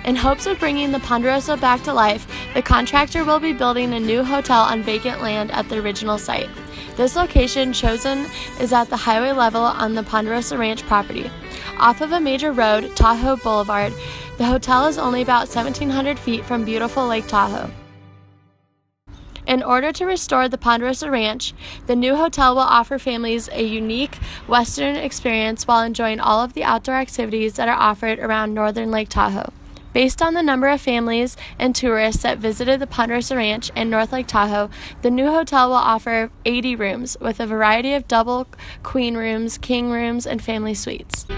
In hopes of bringing the Ponderosa back to life, the contractor will be building a new hotel on vacant land at the original site. This location chosen is at the highway level on the Ponderosa Ranch property. Off of a major road, Tahoe Boulevard, the hotel is only about 1,700 feet from beautiful Lake Tahoe. In order to restore the Ponderosa Ranch, the new hotel will offer families a unique Western experience while enjoying all of the outdoor activities that are offered around northern Lake Tahoe. Based on the number of families and tourists that visited the Ponderosa Ranch and North Lake Tahoe, the new hotel will offer 80 rooms with a variety of double, queen rooms, king rooms, and family suites.